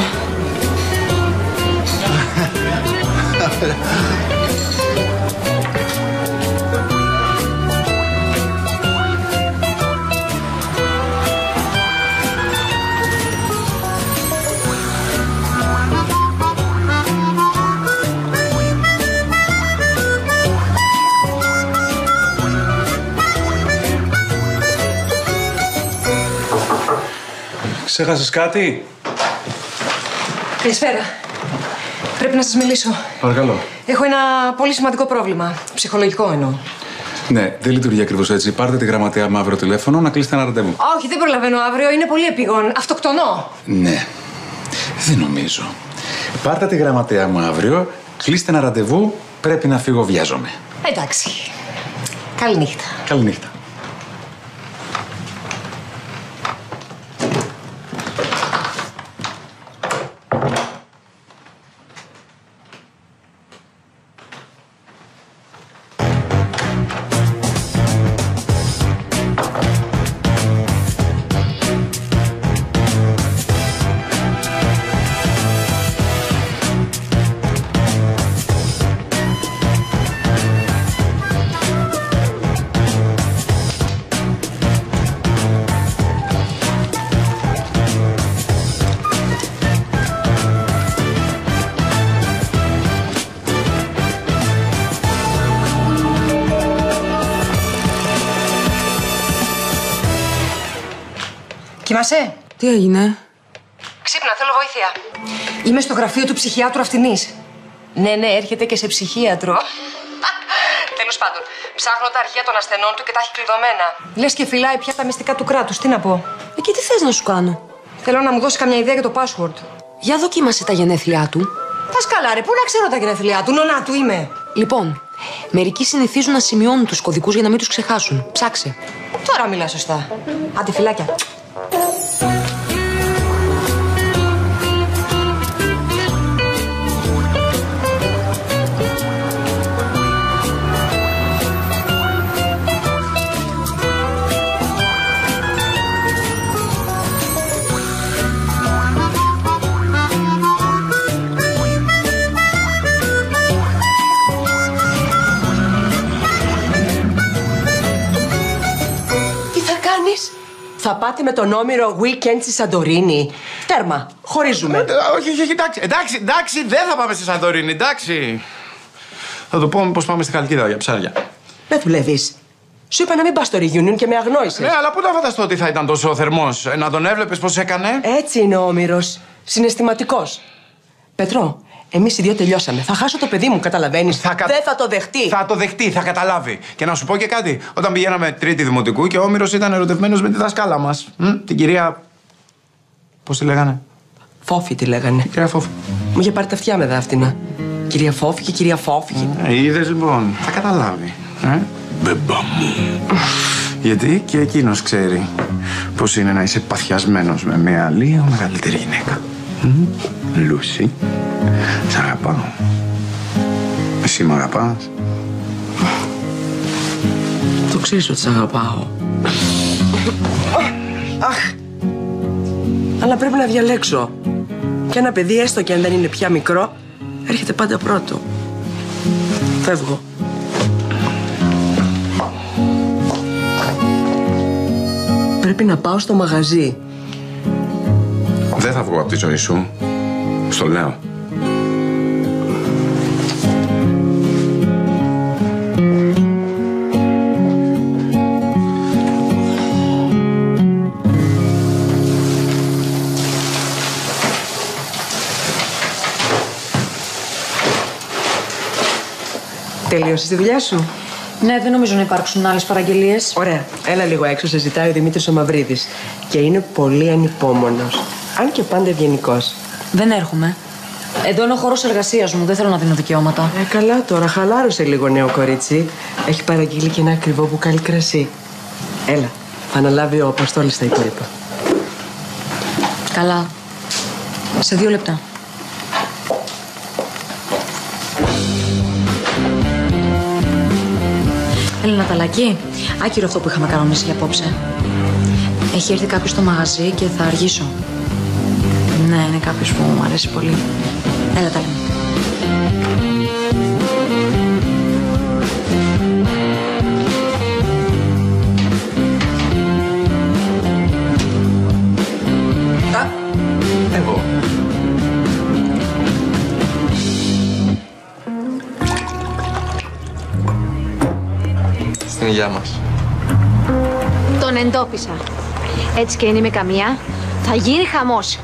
Ξέχασες κάτι? Καλησπέρα. Πρέπει να σας μιλήσω. Παρακαλώ. Έχω ένα πολύ σημαντικό πρόβλημα. Ψυχολογικό εννοώ. Ναι, δεν λειτουργεί ακριβώς έτσι. Πάρτε τη γραμματέα με αύριο τηλέφωνο να κλείσετε ένα ραντεβού. Όχι, δεν προλαβαίνω αύριο. Είναι πολύ επίγον. Αυτοκτονώ. Ναι, δεν νομίζω. Πάρτε τη γραμματέα μου αύριο, κλείστε ένα ραντεβού, πρέπει να φύγω, βιάζομαι. Εντάξει. Καληνύχτα. Καληνύχτα. Κοιμάσαι? Τι έγινε? Ξύπνα, θέλω βοήθεια. Είμαι στο γραφείο του ψυχιάτρου Αυτινής. Ναι, έρχεται και σε ψυχίατρο. Τέλος πάντων, ψάχνω τα αρχεία των ασθενών του και τα έχει κλειδωμένα. Λες και φυλάει πια τα μυστικά του κράτους. Τι να πω. Εκεί τι θες να σου κάνω? Θέλω να μου δώσει καμιά ιδέα για το password. Για δοκίμασε τα γενέθλιά του. Δασκάλα, ρε, πού να ξέρω τα γενέθλιά του, νονά του είμαι. Λοιπόν, μερικοί συνηθίζουν να σημειώνουν τους κωδικούς για να μην τους ξεχάσουν. Ψάξε. Τώρα μιλά σωστά. Άντε, φυλάκια. Θα πάτε με τον Όμηρο weekend στη Σαντορίνη. Τέρμα. Χωρίζουμε. Όχι, εντάξει, δεν θα πάμε στη Σαντορίνη, εντάξει. Θα του πω πως πάμε στη Χαλκίδα για ψάρια. Δεν δουλεύεις. Σου είπα να μην πας στο reunion και με αγνόησες. Ναι, αλλά πού να φανταστώ ότι θα ήταν τόσο θερμός. Να τον έβλεπες πως έκανε. Έτσι είναι ο Όμηρος. Συναισθηματικός. Πετρό, εμείς οι δύο τελειώσαμε. Θα χάσω το παιδί μου, καταλαβαίνεις. Δεν θα το δεχτεί. Θα το δεχτεί, θα καταλάβει. Και να σου πω και κάτι. Όταν πηγαίναμε τρίτη δημοτικού και ο Όμηρος ήταν ερωτευμένος με τη δασκάλα μας. Την κυρία. Πώς τη λέγανε? Φόφη τη λέγανε. Κυρία Φόφη. Μου είχε πάρει τα αυτιά με δάφτυνα. Κυρία Φόφη και κυρία Φόφη. Είδες λοιπόν. Θα καταλάβει. Μπεμπα μου. Γιατί και εκείνος ξέρει πως είναι να είσαι παθιασμένος με μια λίγο μεγαλύτερη γυναίκα. Λούση, σ' αγαπάω. Εσύ μ' αγαπάς? Το ξέρεις ότι σ' αγαπάω. Αχ! Αλλά πρέπει να διαλέξω. Και ένα παιδί, έστω και αν δεν είναι πια μικρό, έρχεται πάντα πρώτο. Φεύγω. Πρέπει να πάω στο μαγαζί. Δεν θα βγω από τη ζωή σου. Στο λέω. Τελείωσες τη δουλειά σου? Ναι, δεν νομίζω να υπάρξουν άλλες παραγγελίες. Ωραία. Έλα λίγο έξω, σε ζητάει ο Δημήτρης ο Μαυρίδης. Και είναι πολύ ανυπόμονος. Αν και πάντα ευγενικός. Δεν έρχομαι. Εδώ είναι ο χώρος εργασίας μου. Δεν θέλω να δίνω δικαιώματα. Καλά τώρα, χαλάρωσε λίγο, νέο κορίτσι. Έχει παραγγείλει και ένα ακριβό μπουκάλι κρασί. Έλα, θα αναλάβει ο Αποστόλης τα υπόλοιπα. Καλά. Σε 2 λεπτά. Έλενα Ταλακή, άκυρο αυτό που είχαμε κανονίσει για απόψε. Έχει έρθει κάποιος στο μαγαζί και θα αργήσω. Ναι, είναι κάποιος που μου αρέσει πολύ. Έλα, τα λέμε. Εγώ. Στην υγειά μας. Τον εντόπισα. Έτσι και είναι με καμία, θα γίνει χαμός.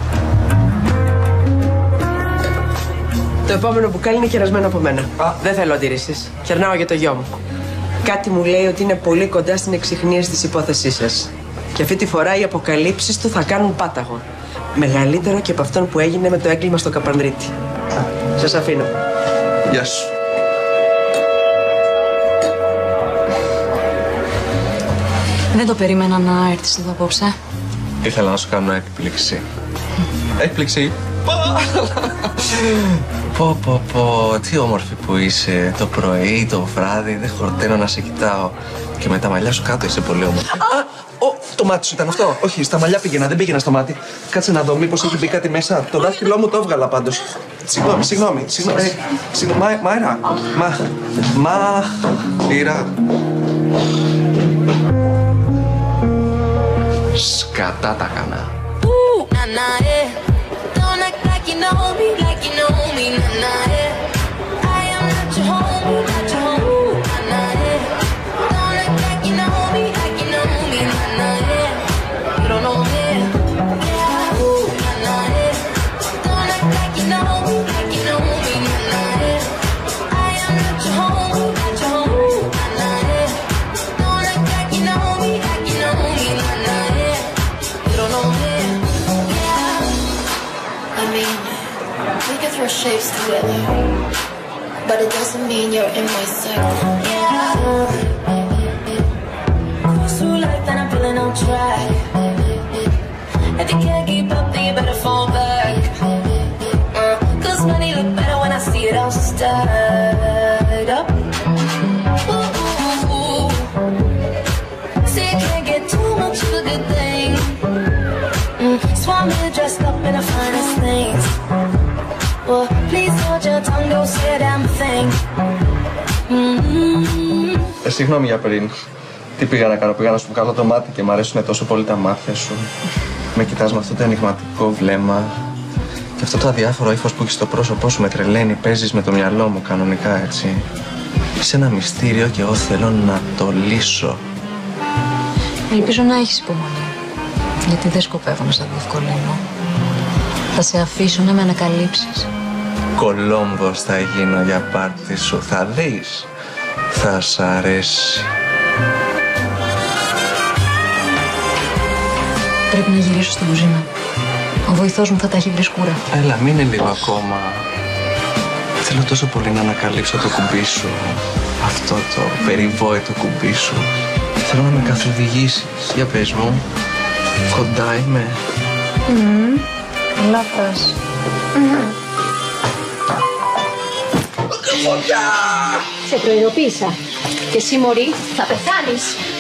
Το επόμενο μπουκάλι είναι κερασμένο από μένα. Δεν θέλω αντιρρήσεις. Κερνάω για το γιο μου. Κάτι μου λέει ότι είναι πολύ κοντά στην εξιχνίαση της υπόθεσής σας. Και αυτή τη φορά οι αποκαλύψεις του θα κάνουν πάταγο. Μεγαλύτερο και από αυτόν που έγινε με το έγκλημα στο Καπανδρίτη. Σας αφήνω. Γεια σου. Δεν το περίμενα να έρθεις εδώ απόψε. Ήθελα να σου κάνω έκπληξη. Έκπληξη. Πω, τι όμορφη που είσαι. Το πρωί, το βράδυ, δεν χορταίνω να σε κοιτάω. Και με τα μαλλιά σου κάτω είσαι πολύ όμορφη. Το μάτι σου ήταν αυτό. Όχι, στα μαλλιά πήγαινα, δεν πήγαινα στο μάτι. Κάτσε να δω, μήπως έχει μπει κάτι μέσα. Το δάχτυλό μου το έβγαλα πάντως. Συγγνώμη. Μάιρα. Μάιρα. Σκατά τα κάνα. You don't know me. our shapes together, but it doesn't mean you're in my circle. Yeah. Cruise through life and I'm feeling on track. If you can't keep up, then you better fall back. Cause money look better when I see it all stacked up. Ooh. See, you can't get too much of a good thing. Swan me dressed up in the finest things. Well, please hold your tongue, don't say a damn thing. Συγγνώμη για πριν. Τι πήγα να κάνω, πήγα να σου βγάλω το μάτι και μου αρέσουν τόσο πολύ τα μάτια σου. Με κοιτάς με αυτό το ενιγματικό βλέμμα και αυτό το αδιάφορο ύφος που έχεις στο πρόσωπό σου με τρελαίνει, παίζεις με το μυαλό μου κανονικά, έτσι. Είσαι ένα μυστήριο και εγώ θέλω να το λύσω. Ελπίζω να έχεις υπομονή, γιατί δεν σκοπεύω να σε διευκολύνω. Θα σε αφήσω να με ανακαλύψεις. Κολόμβος θα γίνω για πάρτι σου, θα δεις. Θα σ' αρέσει. Πρέπει να γυρίσω στην κουζίνα. Ο βοηθός μου θα τα έχει βρει σκούρα. Έλα, μείνε λίγο ακόμα. Θέλω τόσο πολύ να ανακαλύψω το κουμπί σου. Αυτό το περιβόητο κουμπί σου. Θέλω να με καθοδηγήσεις. Για πες μου, κοντά είμαι. Καλά φράση. Σε προειδοποίησα. Και εσύ, μωρή, θα πεθάνεις.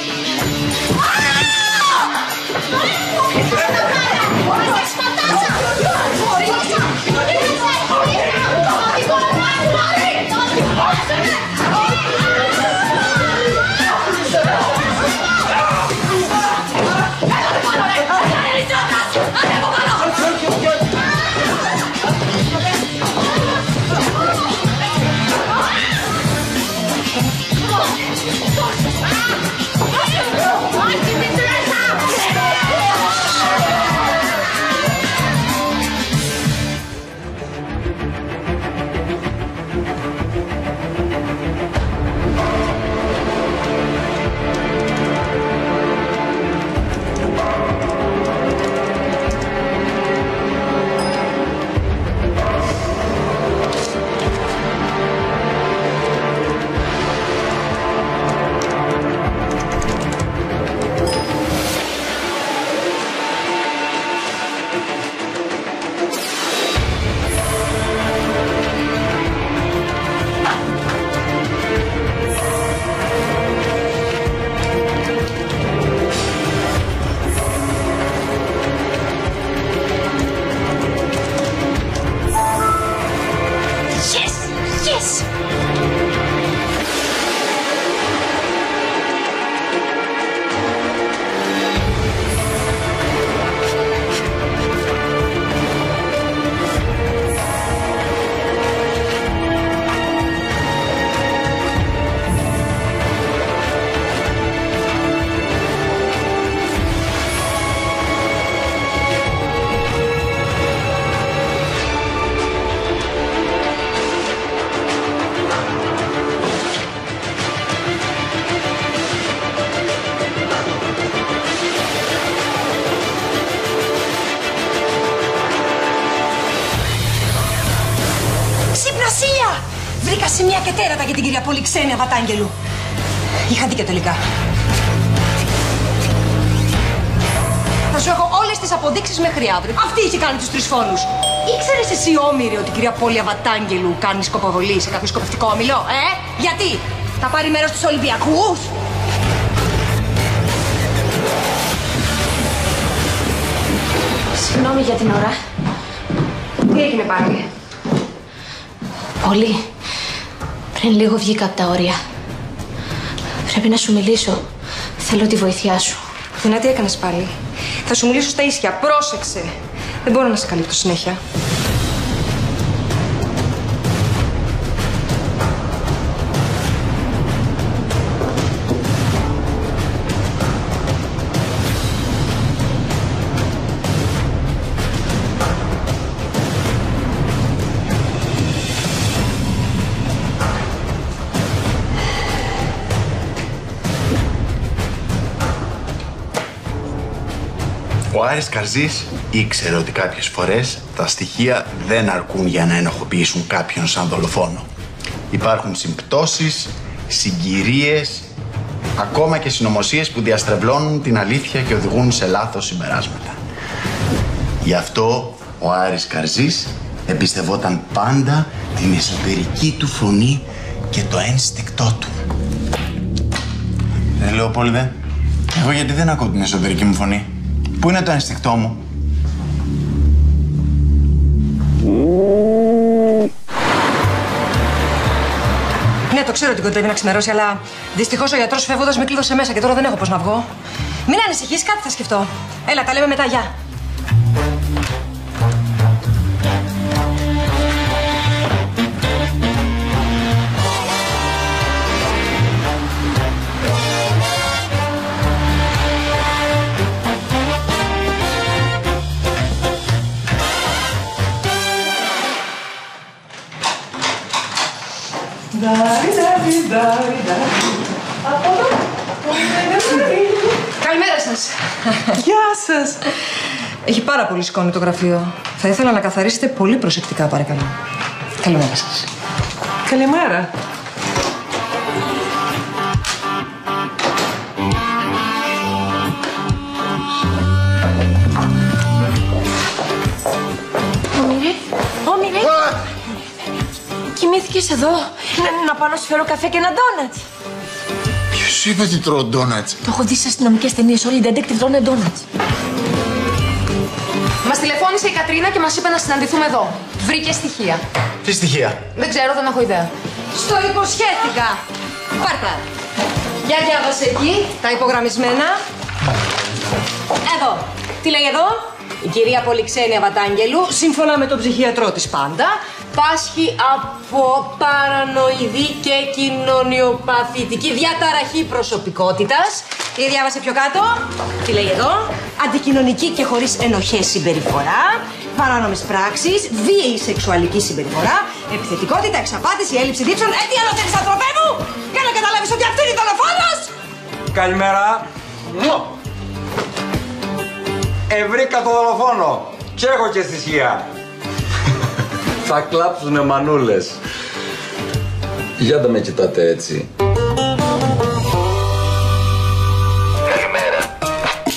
Βρήκα σημεία και τέρατα για την κυρία Πολυξένια Βατάγγελου. Είχα δίκιο τελικά. Θα σου έχω όλες τις αποδείξεις μέχρι αύριο. Αυτή είχε κάνει τους 3 φόνους. Ήξερες εσύ, Όμηρε, ότι η κυρία Πόλια Βατάγγελου κάνει σκοποβολή σε κάποιο σκοπευτικό όμιλο, Γιατί, θα πάρει μέρος στους Ολυμπιακούς? Συγγνώμη για την ώρα. Τι έγινε πάλι? Πολύ. Πριν λίγο βγήκα από τα όρια. Πρέπει να σου μιλήσω. Θέλω τη βοήθειά σου. Αθηνά, τι έκανες πάλι? Θα σου μιλήσω στα ίσια. Πρόσεξε. Δεν μπορώ να σε καλύπτω συνέχεια. Ο Άρης Καρζής ήξερε ότι κάποιες φορές τα στοιχεία δεν αρκούν για να ενοχοποιήσουν κάποιον σαν δολοφόνο. Υπάρχουν συμπτώσεις, συγκυρίες, ακόμα και συνωμοσίες που διαστρεβλώνουν την αλήθεια και οδηγούν σε λάθος συμπεράσματα. Γι' αυτό ο Άρης Καρζής εμπιστευόταν πάντα την εσωτερική του φωνή και το ένστικτό του. Λεοπόλδε, εγώ γιατί δεν ακούω την εσωτερική μου φωνή? Πού είναι το ένστικτό μου? Ναι, το ξέρω ότι κοντεύει να ξημερώσει, αλλά δυστυχώς ο γιατρός φεύγοντας με κλείδωσε μέσα και τώρα δεν έχω πώς να βγω. Μην ανησυχείς, κάτι θα σκεφτώ. Έλα, τα λέμε μετά, γεια. Καλημέρα σας. Γεια σας. Έχει πάρα πολύ σκόνη το γραφείο. Θα ήθελα να καθαρίσετε πολύ προσεκτικά, παρακαλώ. Καλημέρα σας. Καλημέρα. Όμηρε. Κοιμήθηκες εδώ. Να πάω να σου φέρω καφέ και ένα ντόνατς. Ποιος είπε ότι τρώω ντόνατς? Το έχω δει σε αστυνομικές ταινίες. Όλοι οι detective τρώνε ντόνατς. Μας τηλεφώνησε η Κατρίνα και μας είπε να συναντηθούμε εδώ. Βρήκε στοιχεία. Τι στοιχεία? Δεν ξέρω, δεν έχω ιδέα. Στο υποσχέθηκα. Πάρτα. Για διάβασε εκεί τα υπογραμμισμένα. Εδώ. Τι λέει εδώ? Η κυρία Πολυξένια Βατάγγελου, σύμφωνα με τον ψυχιατρό της πάντα, πάσχει από παρανοειδή και κοινωνιοπαθητική διαταραχή προσωπικότητας. Τι διάβασε πιο κάτω? Τι λέει εδώ? Αντικοινωνική και χωρίς ενοχές συμπεριφορά, παράνομες πράξεις, βίαιη σεξουαλική συμπεριφορά, επιθετικότητα, εξαπάτηση, έλλειψη δίψων. Τι άλλο θέλεις, άνθρωπέ μου? Για να καταλάβεις ότι αυτή είναι η δολοφόνος! Καλημέρα. Βρήκα το δολοφόνο και έχω και στοιχεία. Θα κλάψουνε μανούλες. Για δεν με κοιτάτε έτσι. Καλημέρα.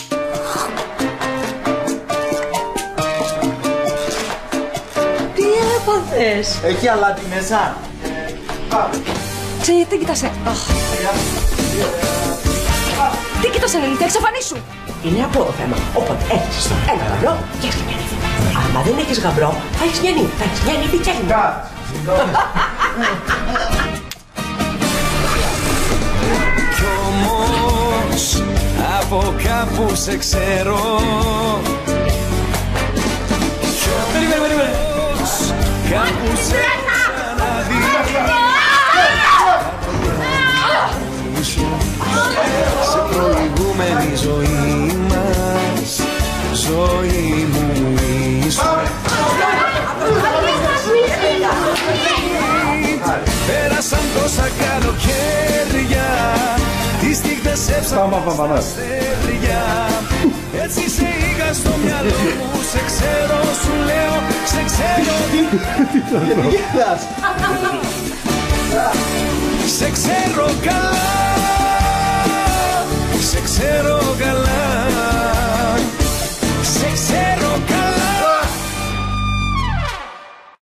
Τι έπαθες? Έχει αλάτι μέσα. Τι κοιτάσαι? Τι κοιτάσαι, Νελίθια, εξαφανίσου! Είναι από το θέμα. Όποτε έχεις ένα γαμπρό και έχεις μια νύφη. Άμα δεν έχεις γαμπρό, θα έχεις μια νύφη. Θα έχεις μια νύφη και έχεις. Κι όμως από κάπου σε ξέρω. Περίμενε. Κάπου σε ξαναδεί. Σε προηγούμενη ζωή μας, ζωή μου ήσουν. Πέρασαν τόσα καλοκαίρια, τις νύχτες έψαχνα στα αστέρια. Έτσι σε είχα στο μυαλό μου, σε ξέρω, σου λέω, σε ξέρω. Σε ξέρω καλά, σε ξέρω